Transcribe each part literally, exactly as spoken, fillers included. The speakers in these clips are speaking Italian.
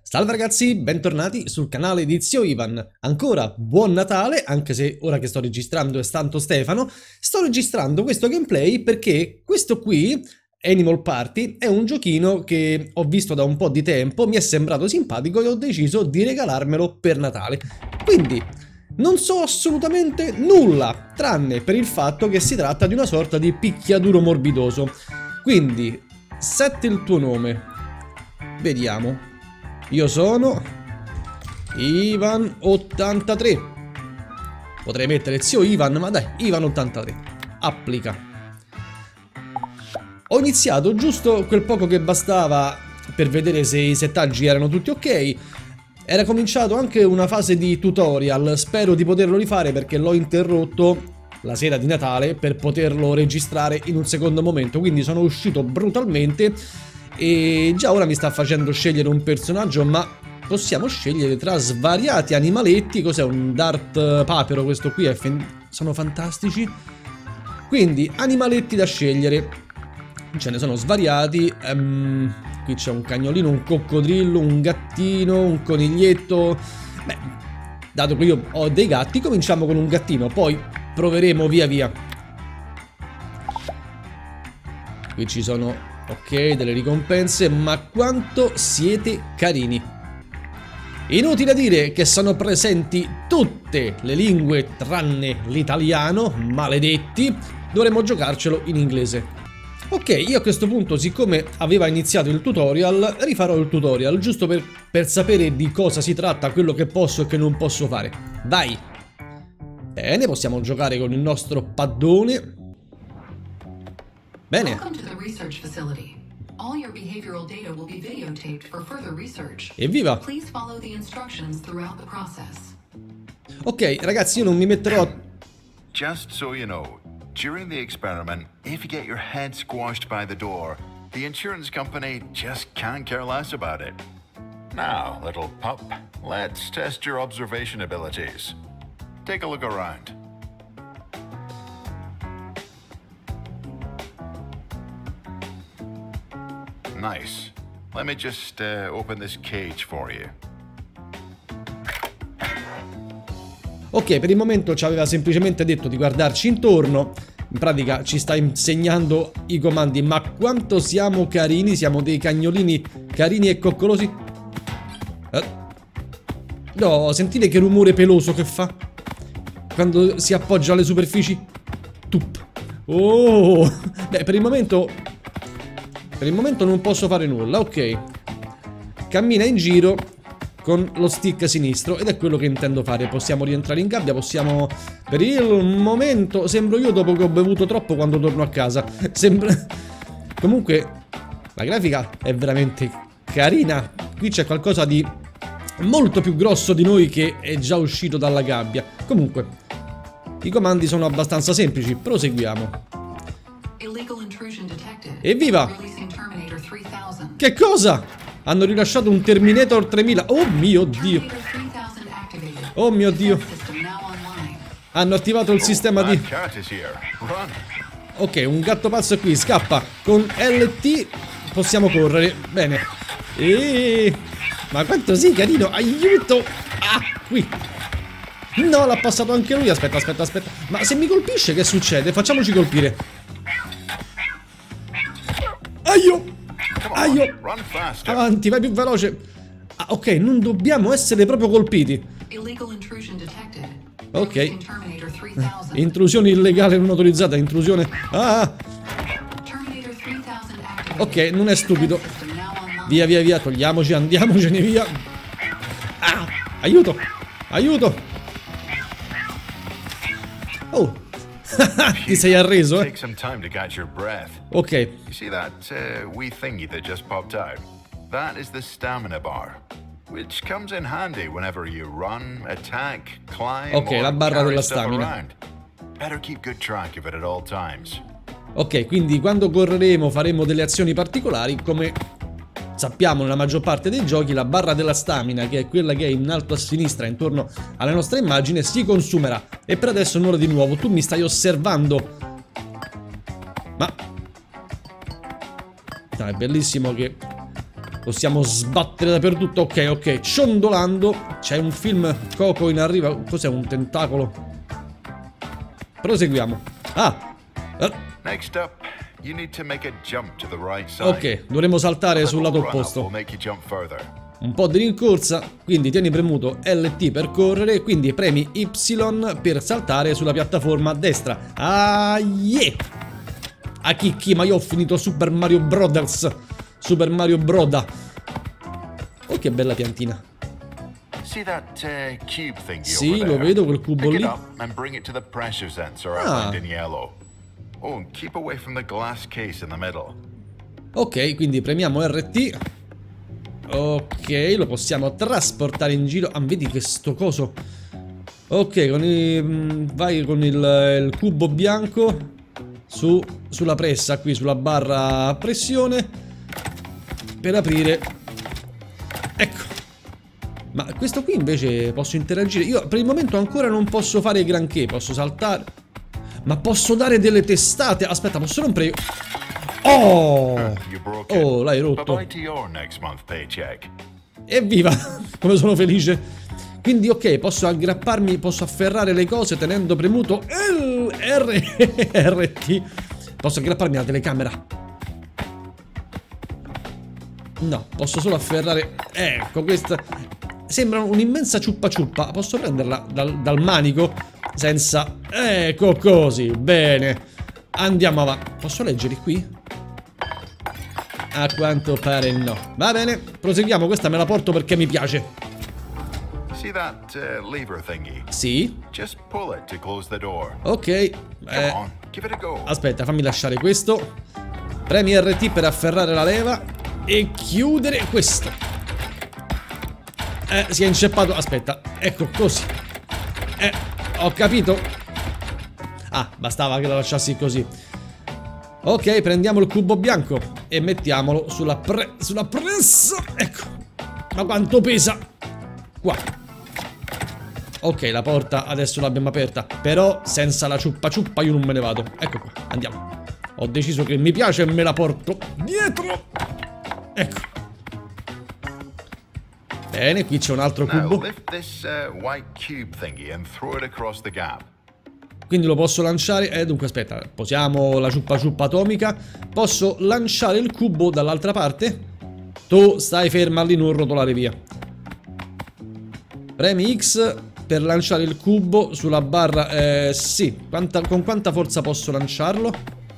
Salve ragazzi, bentornati sul canale di Zio Ivan. Ancora buon Natale, anche se ora che sto registrando è Santo Stefano. Sto registrando questo gameplay perché questo qui, Animal Party, è un giochino che ho visto da un po' di tempo, mi è sembrato simpatico e ho deciso di regalarmelo per Natale. Quindi non so assolutamente nulla, tranne per il fatto che si tratta di una sorta di picchiaduro morbidoso. Quindi, setti il tuo nome. Vediamo. Io sono Ivan ottantatré. Potrei mettere zio Ivan, ma dai, Ivan ottantatré. Applica. Ho iniziato giusto quel poco che bastava per vedere se i settaggi erano tutti ok. Era cominciato anche una fase di tutorial. Spero di poterlo rifare perché l'ho interrotto la sera di Natale per poterlo registrare in un secondo momento. Quindi sono uscito brutalmente. E già ora mi sta facendo scegliere un personaggio, ma possiamo scegliere tra svariati animaletti. Cos'è un dart papero questo qui? È sono fantastici. Quindi animaletti da scegliere. Ce ne sono svariati. um, Qui c'è un cagnolino, un coccodrillo, un gattino, un coniglietto. Beh, dato che io ho dei gatti, cominciamo con un gattino, poi proveremo via via. Qui ci sono... ok, delle ricompense, ma quanto siete carini. Inutile dire che sono presenti tutte le lingue tranne l'italiano, maledetti. Dovremmo giocarcelo in inglese. Ok, io a questo punto, siccome aveva iniziato il tutorial, rifarò il tutorial, giusto per, per sapere di cosa si tratta, quello che posso e che non posso fare. Vai! Bene, possiamo giocare con il nostro paddone. Bene. Evviva. Ok, ragazzi, io non mi metterò. Just so you know, during the experiment, if you get your head squashed by the door, the insurance company just can't care less about it. Now, little pup, let's test your observation abilities. Take a look around. Nice. Let me just uh, open this cage for you. Ok, per il momento ci aveva semplicemente detto di guardarci intorno. In pratica ci sta insegnando i comandi. Ma quanto siamo carini, siamo dei cagnolini carini e coccolosi. eh. No, sentite che rumore peloso che fa quando si appoggia alle superfici. Tup. Oh. Beh, per il momento Per il momento non posso fare nulla, ok. Cammina in giro con lo stick sinistro ed è quello che intendo fare. Possiamo rientrare in gabbia, possiamo... Per il momento sembro io dopo che ho bevuto troppo quando torno a casa. Sembra... Comunque la grafica è veramente carina. Qui c'è qualcosa di molto più grosso di noi che è già uscito dalla gabbia. Comunque i comandi sono abbastanza semplici, proseguiamo. Evviva! Che cosa? Hanno rilasciato un Terminator tremila. Oh mio Dio. Oh mio Dio. Hanno attivato il sistema di... Ok, un gatto pazzo è qui. Scappa. Con L T possiamo correre. Bene. E... Ma quanto sei carino. Aiuto. Ah, qui. No, l'ha passato anche lui. Aspetta, aspetta, aspetta. Ma se mi colpisce che succede? Facciamoci colpire. Aio. Aio. Avanti, vai più veloce. Ah, ok, non dobbiamo essere proprio colpiti. Ok. Intrusione illegale non autorizzata. Intrusione. Ah. Ok, non è stupido. Via, via, via. Togliamoci, andiamocene via. Ah, aiuto. Aiuto. Oh. Ti sei arreso, eh? Ok. You see that uh, wee thingy that just popped out? That is the stamina bar, which comes in handy whenever you run, attack, climb, ok, la barra della stamina. Around. Better keep good track of it at all times. Ok, quindi quando correremo faremo delle azioni particolari. Come sappiamo nella maggior parte dei giochi, la barra della stamina, che è quella che è in alto a sinistra intorno alla nostra immagine, si consumerà. E per adesso nulla di nuovo. Tu mi stai osservando. Ma no, è bellissimo che Possiamo sbattere dappertutto. Ok, ok, ciondolando. C'è un film Coco in arriva. Cos'è, un tentacolo? Proseguiamo. Ah eh. Next up, you need to make a jump to the right side. Ok, dovremo saltare sul lato opposto. Un po' di rincorsa, quindi tieni premuto L T per correre, quindi premi Y per saltare sulla piattaforma a destra. Ah, yeah! A chi chi, ma io ho finito Super Mario Brothers. Super Mario Broda. Oh, che bella piantina. See that, uh, cube thingy sì, over lo there? vedo quel cubo Pick lì. it up and bring it to the pressure sensor Ah. outlined in yellow. Oh, and keep away from the glass case in the middle. Ok, quindi premiamo R T. Ok, lo possiamo trasportare in giro. Ah, vedi che sto coso. Ok, con i, vai con il, il cubo bianco su, sulla pressa, qui sulla barra a pressione, per aprire. Ecco. Ma questo qui invece posso interagire. Io per il momento ancora non posso fare granché. Posso saltare, ma posso dare delle testate. Aspetta, posso rompere io? Oh, oh, l'hai rotto. Evviva, come sono felice. Quindi ok, posso aggrapparmi, posso afferrare le cose tenendo premuto L R R T. Posso aggrapparmi alla telecamera? No, posso solo afferrare. Ecco, questa sembra un'immensa ciuppa ciuppa. Posso prenderla dal, dal manico senza. Ecco così, bene. Andiamo avanti. Posso leggere qui? A quanto pare no. Va bene, proseguiamo. Questa me la porto perché mi piace. See that uh, lever thingy? Sì. Just pull it to close the door. Ok. Eh, Come on, give it a go. aspetta, fammi lasciare questo. Premi R T per afferrare la leva e chiudere questo. Eh, si è inceppato. Aspetta, ecco così. Eh, ho capito. Ah, bastava che la lasciassi così. Ok, prendiamo il cubo bianco e mettiamolo sulla, pre sulla pressa. Ecco. Ma quanto pesa? Qua. Ok, la porta adesso l'abbiamo aperta. Però senza la ciuppa ciuppa io non me ne vado. Ecco qua, andiamo. Ho deciso che mi piace e me la porto dietro. Ecco. Bene, qui c'è un altro cubo. Now lift this uh, white cube thingy and throw it across the gap. Quindi lo posso lanciare. Eh, dunque aspetta, posiamo la ciuppa ciuppa atomica. Posso lanciare il cubo dall'altra parte. Tu stai ferma lì, non rotolare via. Premi X per lanciare il cubo sulla barra. Eh, sì, quanta, con quanta forza posso lanciarlo?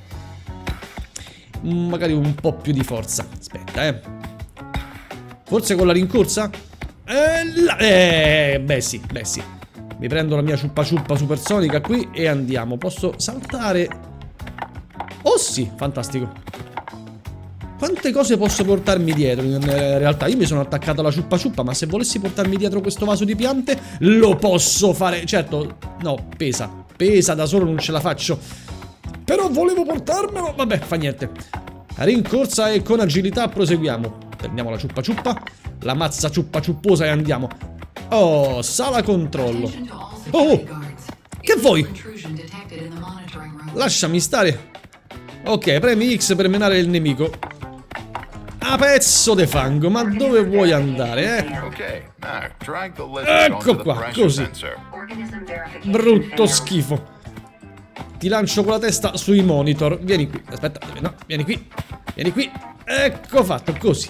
Magari un po' più di forza. Aspetta, eh. Forse con la rincorsa? Eh, la, eh beh sì, beh sì. Mi prendo la mia ciuppa ciuppa supersonica qui e andiamo. Posso saltare? Oh sì, fantastico. Quante cose posso portarmi dietro in realtà? Io mi sono attaccato alla ciuppa ciuppa, ma se volessi portarmi dietro questo vaso di piante lo posso fare. Certo, no, pesa. Pesa, da solo non ce la faccio. Però volevo portarmelo. Vabbè, fa niente. Rincorsa e con agilità proseguiamo. Prendiamo la ciuppa ciuppa, la mazza ciuppa ciupposa e andiamo. Oh, sala controllo. Oh, che vuoi? Lasciami stare. Ok, premi X per menare il nemico. A pezzo de fango, ma dove vuoi andare, eh? Ecco qua, così. Brutto schifo. Ti lancio con la testa sui monitor. Vieni qui, aspetta, no, vieni qui. Vieni qui. Ecco fatto, così.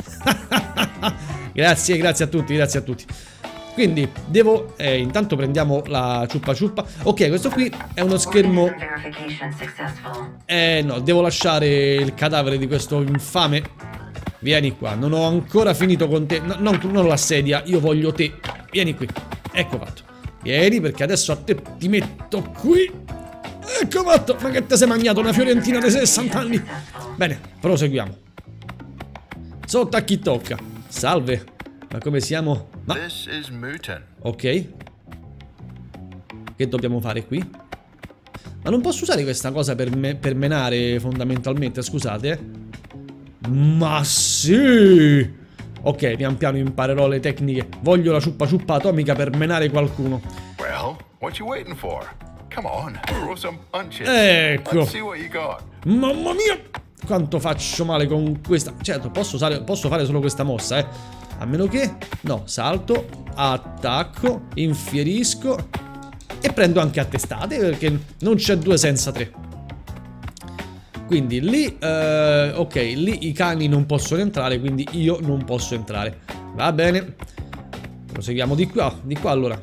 Grazie, grazie a tutti, grazie a tutti. Quindi devo, eh, intanto prendiamo la ciuppa ciuppa. Ok, questo qui è uno schermo. Eh no, devo lasciare il cadavere di questo infame. Vieni qua, non ho ancora finito con te. No, non, non la sedia, io voglio te. Vieni qui, ecco fatto. Vieni perché adesso a te ti metto qui. Ecco fatto, ma che te sei mangiato una fiorentina di sessanta anni. Bene, proseguiamo. Sotto a chi tocca. Salve. Ma come siamo? Ma... ok. Che dobbiamo fare qui? Ma non posso usare questa cosa per, me per menare fondamentalmente, scusate. Ma sì! Ok, pian piano imparerò le tecniche. Voglio la ciuppa ciuppa atomica per menare qualcuno. Well, what you waiting for? Come on, throw some punches. Ecco. Let's see what you got. Mamma mia! quanto faccio male con questa. Certo, posso, usare, posso fare solo questa mossa, eh. A meno che... No, salto, attacco, infierisco e prendo anche a testate, perché non c'è due senza tre. Quindi lì... Eh, ok, lì i cani non possono entrare, quindi io non posso entrare. Va bene. Proseguiamo di qua, di qua allora.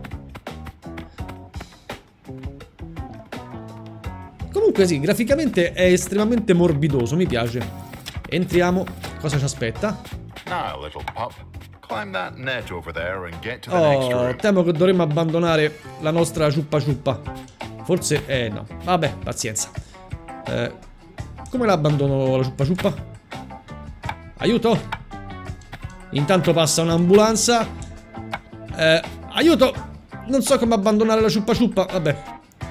Comunque sì, graficamente è estremamente morbidoso, mi piace. Entriamo, cosa ci aspetta? Now, little pup, climb that net over there and get to the next Oh, room. temo che dovremmo abbandonare la nostra ciuppa ciuppa. Forse, eh no, vabbè, pazienza. Eh, come la abbandono la ciuppa ciuppa? Aiuto! Intanto passa un'ambulanza. Eh, aiuto! Non so come abbandonare la ciuppa ciuppa, vabbè.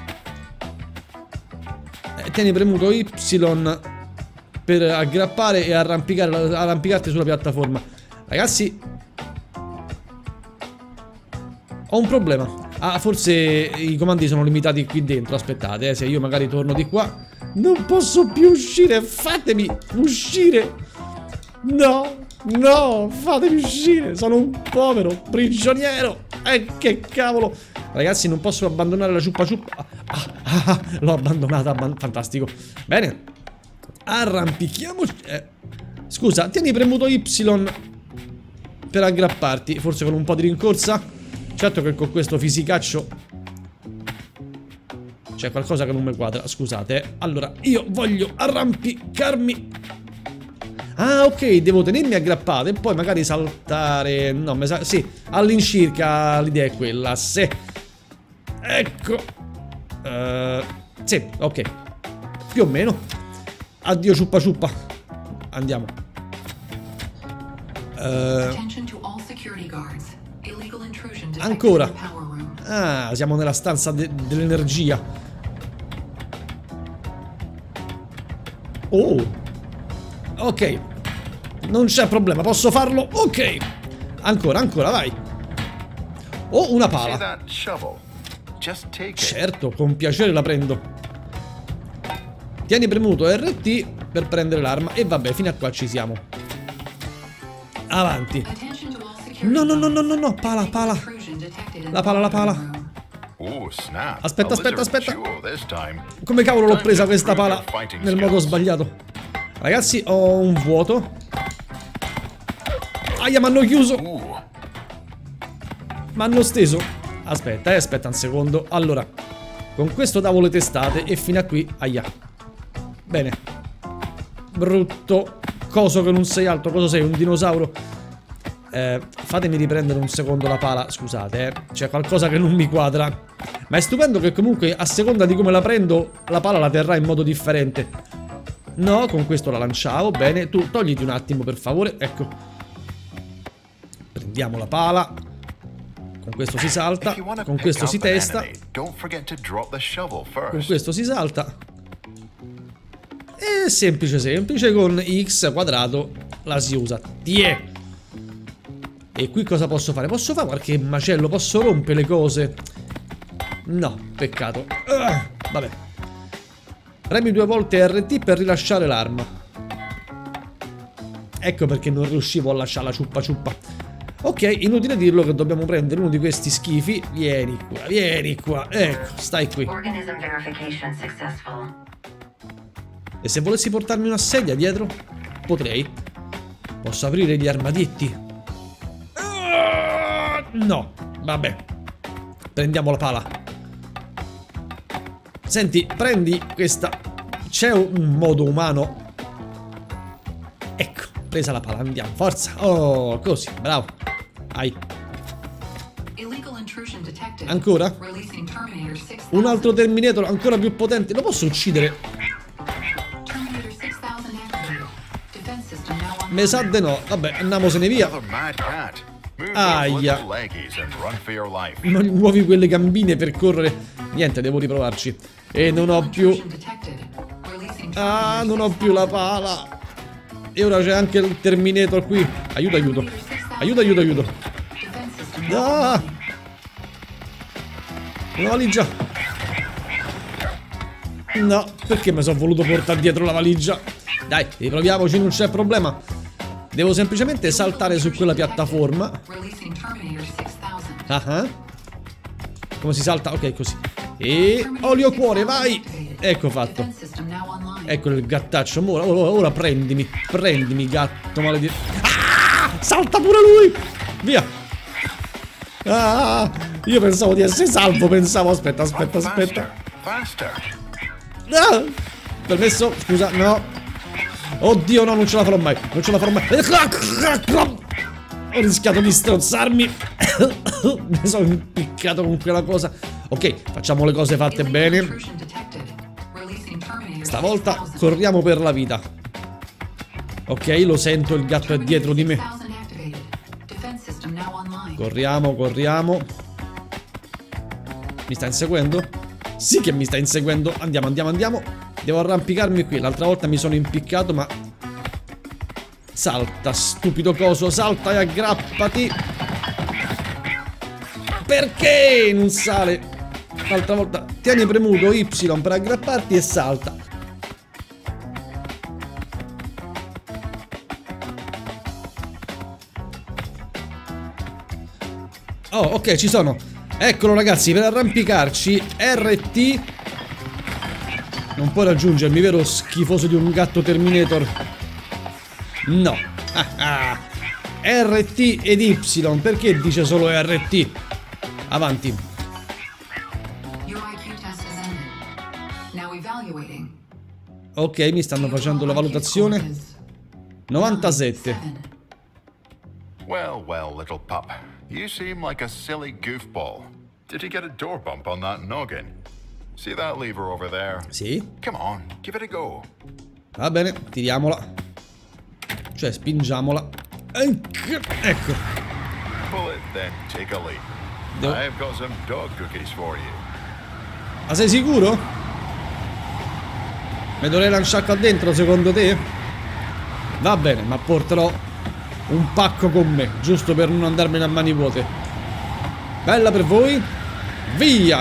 Tieni premuto Y per aggrappare e arrampicare, arrampicarti sulla piattaforma. Ragazzi, ho un problema. Ah, forse i comandi sono limitati qui dentro. Aspettate, eh, se io magari torno di qua. Non posso più uscire. Fatemi uscire. No, no, fatemi uscire. Sono un povero prigioniero. Eh, che cavolo. Ragazzi, non posso abbandonare la ciuppa ciuppa. Ah, ah, ah, l'ho abbandonata, fantastico. Bene. Arrampichiamoci. Eh. Scusa, tieni premuto Y per aggrapparti. Forse con un po' di rincorsa. Certo che con questo fisicaccio c'è qualcosa che non mi quadra. Scusate. Allora, io voglio arrampicarmi. Ah, ok, devo tenermi aggrappato e poi magari saltare. No, mi sa... Sì, all'incirca l'idea è quella. Se... Ecco. Uh, sì, ok. Più o meno. Addio ciuppa ciuppa. Andiamo. Uh, ancora. Ah, siamo nella stanza de dell'energia. Oh. Ok. Non c'è problema, posso farlo. Ok. Ancora, ancora, vai. Oh, una pala. Certo, con piacere la prendo. Tieni premuto R T per prendere l'arma. E vabbè, fino a qua ci siamo. Avanti. No, no, no, no, no, no. Pala, pala. La pala, la pala. Aspetta, aspetta, aspetta. Come cavolo l'ho presa questa pala nel modo sbagliato? Ragazzi, ho un vuoto. Aia, mi hanno chiuso. Mi hanno steso. Aspetta, eh, aspetta un secondo. Allora, con questo davo le testate e fino a qui. Aia. Bene. Brutto coso che non sei altro. Cosa sei? Un dinosauro? Eh, fatemi riprendere un secondo la pala. Scusate, eh. C'è qualcosa che non mi quadra. Ma è stupendo che comunque a seconda di come la prendo la pala la terrà in modo differente. No, con questo la lanciavo. Bene, tu togliti un attimo per favore. Ecco. Prendiamo la pala. Con questo si salta. Con questo si testa. Con questo si salta. E semplice semplice. Con X quadrato la si usa. Tiè. E qui cosa posso fare? Posso fare qualche macello? Posso rompere le cose? No, peccato. uh, Vabbè. Premi due volte R T per rilasciare l'arma. Ecco perché non riuscivo a lasciare la ciuppa ciuppa. Ok, inutile dirlo che dobbiamo prendere uno di questi schifi. Vieni qua, vieni qua. Ecco, stai qui. E se volessi portarmi una sedia dietro? Potrei. Posso aprire gli armadietti? Uh, no, vabbè. Prendiamo la pala. Senti, prendi questa. C'è un modo umano. Ecco, presa la pala, andiamo, forza. Oh, così, bravo. Hai. Ancora? Un altro Terminator ancora più potente. Lo posso uccidere? Me sa de no. Vabbè, andiamosene via. Aia. Non muovi quelle gambine per correre. Niente, devo riprovarci. E non ho più. Ah, non ho più la pala. E ora c'è anche il Terminator qui. Aiuto, aiuto. Aiuto, aiuto, aiuto. Ah! No, lì già. No, perché mi sono voluto portare dietro la valigia? Dai, riproviamoci, non c'è problema. Devo semplicemente saltare su quella piattaforma. Ah ah. Come si salta? Ok, così. E olio cuore, vai! Ecco fatto. Ecco il gattaccio. Ora, ora, ora prendimi. Prendimi, gatto maledetto. Ah! Salta pure lui! Via! Ah! Io pensavo di essere salvo. Pensavo. Aspetta, aspetta, aspetta. Ah! Permesso? Scusa, no. Oddio, no, non ce la farò mai. Non ce la farò mai. Ho rischiato di strozzarmi. Mi sono impiccato con quella cosa. Ok, facciamo le cose fatte bene. Stavolta corriamo per la vita. Ok, lo sento, il gatto è dietro di me. Corriamo, corriamo. Mi sta inseguendo? Sì che mi sta inseguendo. Andiamo, andiamo, andiamo. Devo arrampicarmi qui. L'altra volta mi sono impiccato, ma... Salta, stupido coso, salta e aggrappati. Perché non sale? L'altra volta tieni premuto Y per aggrapparti e salta. Oh, ok, ci sono. Eccolo ragazzi, per arrampicarci R T. Non puoi raggiungermi, vero schifoso di un gatto Terminator? No. Ah, ah. R T ed Y. Perché dice solo R T? Avanti. Ok, mi stanno facendo la valutazione. novantasette. Well, well, little pup. You seem like a silly goofball. Did you get a door bump on that noggin? See that lever over there? Sì. Come on, give it a go. Va bene, tiriamola. Cioè, spingiamola. Ecco. Pull it then, take a leap. Devo... I've got some dog cookies for you. Ma sei sicuro? Mi dovrei lanciare qua dentro, secondo te? Va bene, ma porterò un pacco con me, giusto per non andarmene a mani vuote. Bella per voi. Via!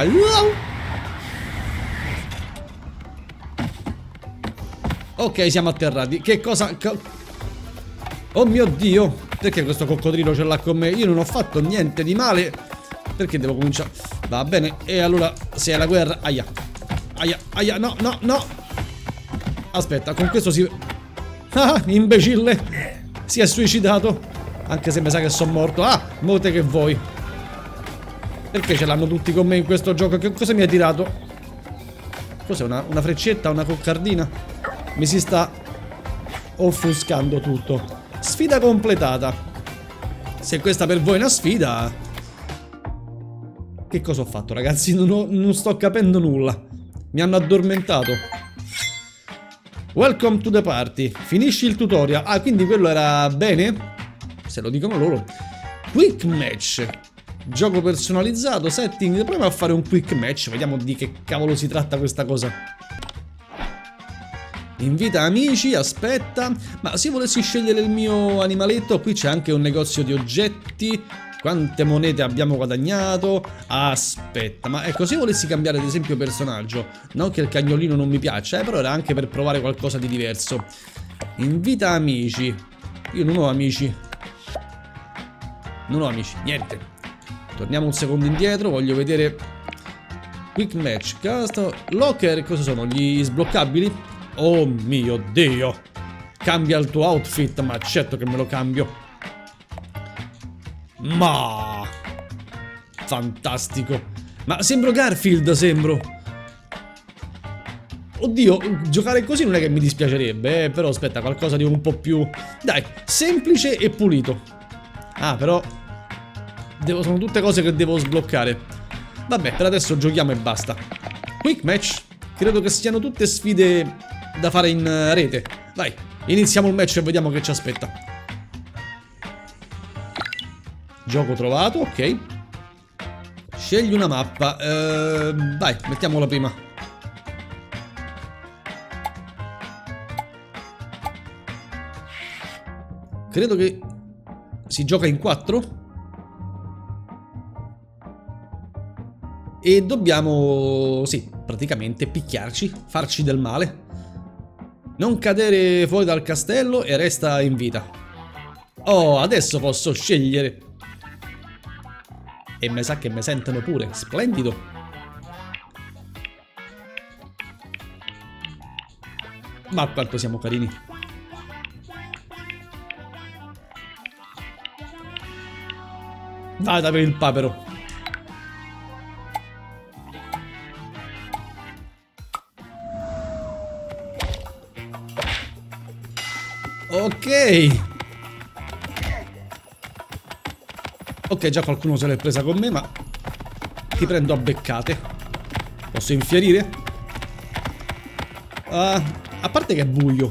Ok, siamo atterrati. Che cosa... Oh mio Dio! Perché questo coccodrillo ce l'ha con me? Io non ho fatto niente di male. Perché devo cominciare? Va bene. E allora, se è la guerra... Aia. Aia, aia, no, no, no. Aspetta, con questo si... Ah, imbecille. Si è suicidato. Anche se mi sa che sono morto. Ah, molte che vuoi. Perché ce l'hanno tutti con me in questo gioco? Che cosa mi ha tirato? Cos'è? Una, una freccetta? Una coccardina? Mi si sta offuscando tutto. Sfida completata. Se questa per voi è una sfida... Che cosa ho fatto, ragazzi? Non, ho, non sto capendo nulla. Mi hanno addormentato. Welcome to the party. Finisci il tutorial. Ah, quindi quello era bene? Se lo dicono loro. Quick match. Gioco personalizzato, setting. Proviamo a fare un quick match. Vediamo di che cavolo si tratta questa cosa. Invita amici, aspetta. Ma se volessi scegliere il mio animaletto, qui c'è anche un negozio di oggetti. Quante monete abbiamo guadagnato? Aspetta, ma ecco, se volessi cambiare ad esempio personaggio, non che il cagnolino non mi piaccia, eh, però era anche per provare qualcosa di diverso. Invita amici. Io non ho amici. Non ho amici, niente. Torniamo un secondo indietro, voglio vedere. Quick match, cast, locker, cosa sono? Gli sbloccabili? Oh mio Dio. Cambia il tuo outfit, ma certo che me lo cambio. Ma fantastico. Ma sembro Garfield, sembro. Oddio, giocare così non è che mi dispiacerebbe, eh, però aspetta, qualcosa di un po' più... Dai, semplice e pulito. Ah, però devo... sono tutte cose che devo sbloccare. Vabbè, per adesso giochiamo e basta. Quick match. Credo che siano tutte sfide da fare in rete. Vai, iniziamo il match e vediamo che ci aspetta. Gioco trovato, ok. Scegli una mappa. eh, Vai, mettiamola prima. Credo che si gioca in quattro. E dobbiamo... Sì, praticamente picchiarci, farci del male. Non cadere fuori dal castello e resta in vita. Oh, adesso posso scegliere. E mi sa che mi sentono pure. Splendido. Ma quanto siamo carini. Vada per il papero. Ok. Ok, già qualcuno se l'è presa con me, ma ti prendo a beccate. Posso infierire? Uh, a parte che è buio.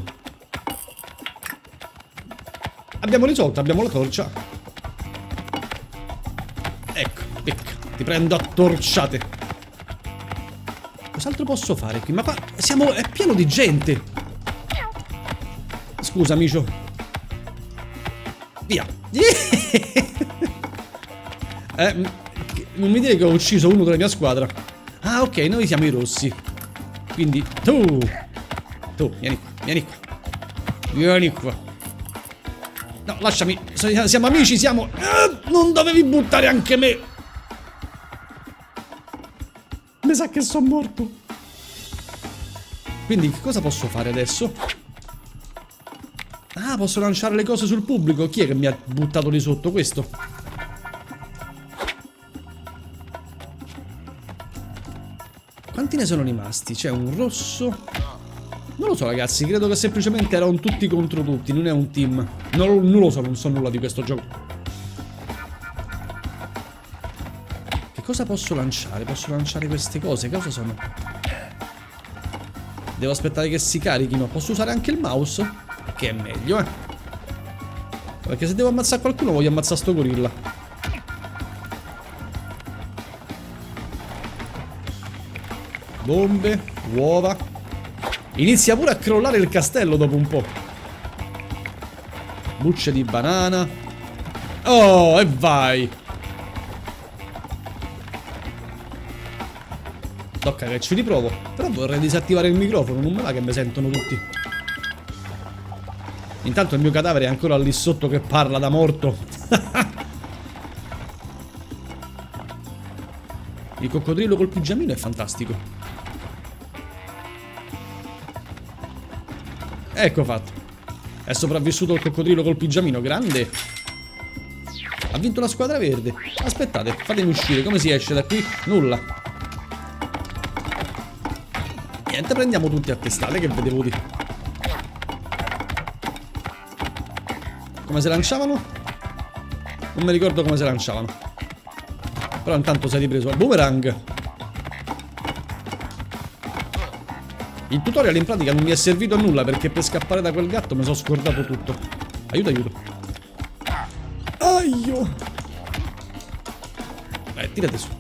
Abbiamo risolto, abbiamo la torcia. Ecco, becca. Ti prendo a torciate. Cos'altro posso fare qui? Ma qua siamo... è pieno di gente. Scusa, amico. Via. Eh, non mi dire che ho ucciso uno della mia squadra. Ah, ok, noi siamo i rossi. Quindi tu Tu, vieni qua, vieni qua. Vieni qua. No, lasciami. Siamo amici, siamo... Eh, non dovevi buttare anche me. Mi sa che sono morto. Quindi che cosa posso fare adesso? Ah, posso lanciare le cose sul pubblico. Chi è che mi ha buttato di sotto questo? Quanti ne sono rimasti? C'è un rosso. Non lo so, ragazzi, credo che semplicemente erano tutti contro tutti. Non è un team. Non, non lo so, non so nulla di questo gioco. Che cosa posso lanciare? Posso lanciare queste cose? Cosa sono? Devo aspettare che si carichino. Posso usare anche il mouse? Che è meglio, eh. Perché se devo ammazzare qualcuno voglio ammazzare sto gorilla. Bombe, uova. Inizia pure a crollare il castello dopo un po'. Bucce di banana. Oh, e vai. Tocca che ci riprovo. Però vorrei disattivare il microfono. Non me la che mi sentono tutti. Intanto il mio cadavere è ancora lì sotto che parla da morto. Il coccodrillo col pigiamino è fantastico. Ecco fatto. È sopravvissuto il coccodrillo col pigiamino. Grande. Ha vinto la squadra verde. Aspettate, fatemi uscire. Come si esce da qui? Nulla. Niente, prendiamo tutti a testate. Che vedevo di... Come si lanciavano? Non mi ricordo come si lanciavano. Però intanto si è ripreso al boomerang. Il tutorial in pratica non mi è servito a nulla perché per scappare da quel gatto mi sono scordato tutto. Aiuto, aiuto. Aio. Eh, tirate su.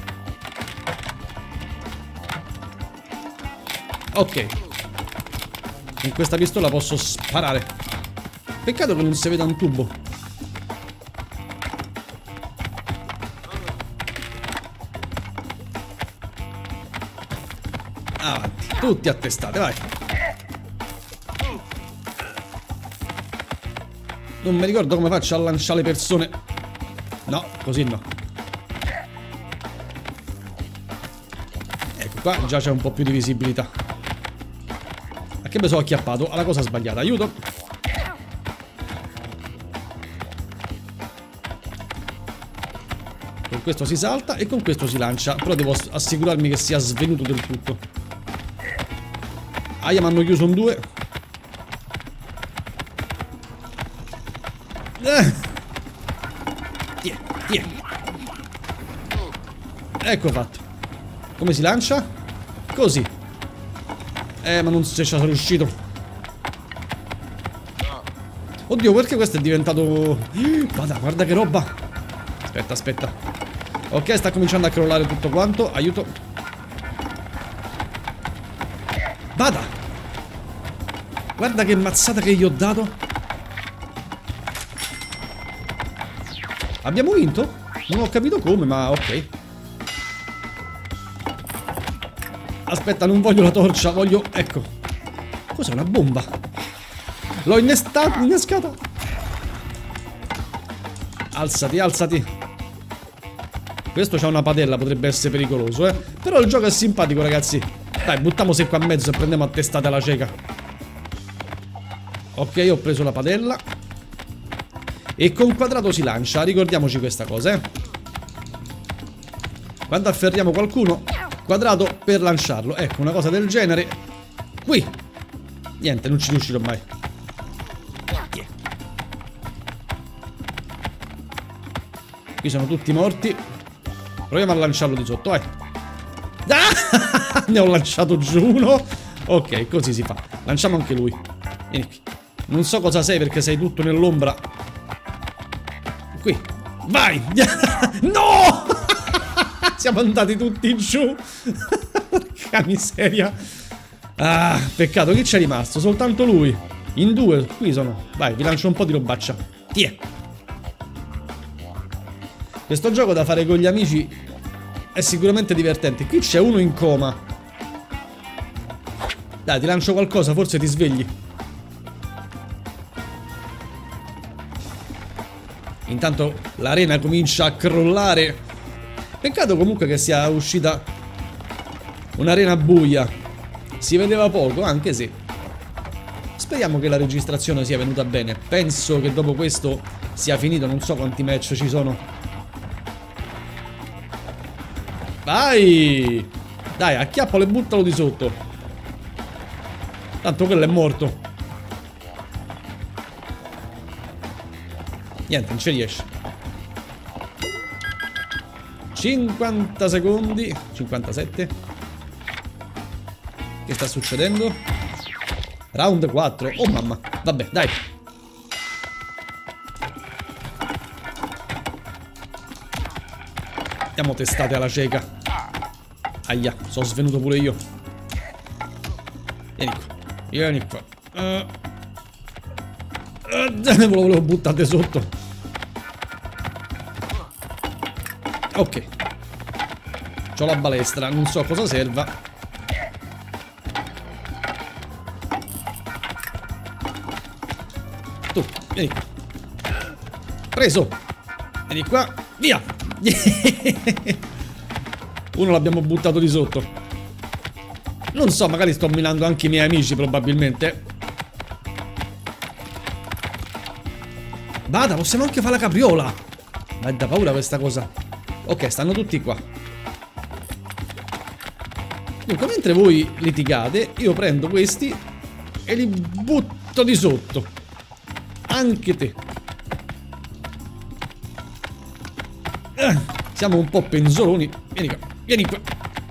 Ok. Con questa pistola posso sparare. Peccato che non si veda un tubo. Avanti. Tutti a testate, vai. Non mi ricordo come faccio a lanciare le persone. No, così no. Ecco qua, già c'è un po' più di visibilità. A che mi sono acchiappato? Alla cosa sbagliata, aiuto. Con questo si salta e con questo si lancia. Però devo assicurarmi che sia svenuto del tutto. Aia, mi hanno chiuso un due. Eh. Tiè, tiè. Ecco fatto. Come si lancia? Così. Eh, ma non ci sono riuscito. Oddio, perché questo è diventato... Guarda, guarda che roba. Aspetta, aspetta. Ok, sta cominciando a crollare tutto quanto. Aiuto. Vada! Guarda che mazzata che gli ho dato. Abbiamo vinto? Non ho capito come, ma ok. Aspetta, non voglio la torcia, voglio... Ecco. Cos'è una bomba? L'ho innestata, innescata. Alzati, alzati. Questo c'ha una padella, potrebbe essere pericoloso, eh. Però il gioco è simpatico, ragazzi. Dai, buttiamoci qua a mezzo e prendiamo a testata la cieca. Ok, ho preso la padella. E con quadrato si lancia, ricordiamoci questa cosa, eh. Quando afferriamo qualcuno, quadrato per lanciarlo. Ecco, una cosa del genere. Qui. Niente, non ci riuscirò mai. Yeah. Qui sono tutti morti. Proviamo a lanciarlo di sotto, vai. Ah! Ne ho lanciato giù uno. Ok, così si fa. Lanciamo anche lui. Vieni qui. Non so cosa sei perché sei tutto nell'ombra. Qui. Vai. No! Siamo andati tutti giù. Porca miseria. Ah, peccato, chi c'è rimasto? Soltanto lui. In due, qui sono. Vai, vi lancio un po' di robaccia. Tiè. Questo gioco da fare con gli amici è sicuramente divertente. Qui c'è uno in coma. Dai, ti lancio qualcosa, forse ti svegli. Intanto l'arena comincia a crollare. Peccato comunque che sia uscita un'arena buia. Si vedeva poco, anche se speriamo che la registrazione sia venuta bene. Penso che dopo questo sia finito. Non so quanti match ci sono. Vai! Dai, acchiappalo e buttalo di sotto. Tanto quello è morto. Niente, non ci riesce. cinquanta secondi. cinquantasette. Che sta succedendo? Round quattro. Oh mamma. Vabbè, dai. Diamo testate alla cieca. Aia, sono svenuto pure io. Vieni qua. Vieni qua. Uh. Uh, me lo volevo buttare sotto. Ok. C'ho la balestra, non so cosa serva. Tu, vieni qua. Preso. Vieni qua. Via. Uno l'abbiamo buttato di sotto. Non so, magari sto minando anche i miei amici, probabilmente. Vada, possiamo anche fare la capriola. Ma è da paura questa cosa. Ok, stanno tutti qua. Dunque, mentre voi litigate, io prendo questi e li butto di sotto. Anche te. Eh, siamo un po' penzoloni. Vieni qua, vieni qua.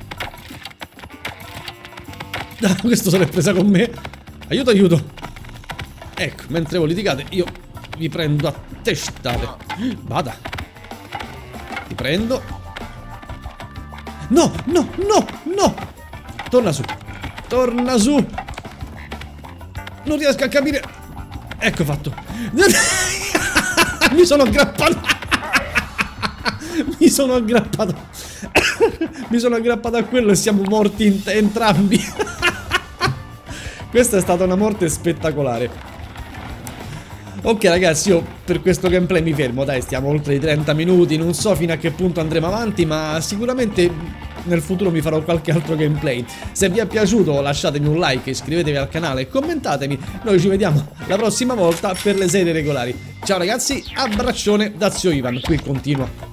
Ah, questo se l'è presa con me. Aiuto, aiuto. Ecco, mentre voi litigate, io vi prendo a testate. Vada. Ti prendo. No, no, no, no. Torna su. Torna su. Non riesco a capire. Ecco fatto. Mi sono aggrappato. Mi sono aggrappato. Mi sono aggrappato a quello e siamo morti entrambi. Questa è stata una morte spettacolare. Ok ragazzi, io per questo gameplay mi fermo, dai, stiamo oltre i trenta minuti, non so fino a che punto andremo avanti, ma sicuramente nel futuro mi farò qualche altro gameplay. Se vi è piaciuto lasciatemi un like, iscrivetevi al canale e commentatemi. Noi ci vediamo la prossima volta per le serie regolari. Ciao ragazzi, abbraccione da Zio Ivan, qui continua.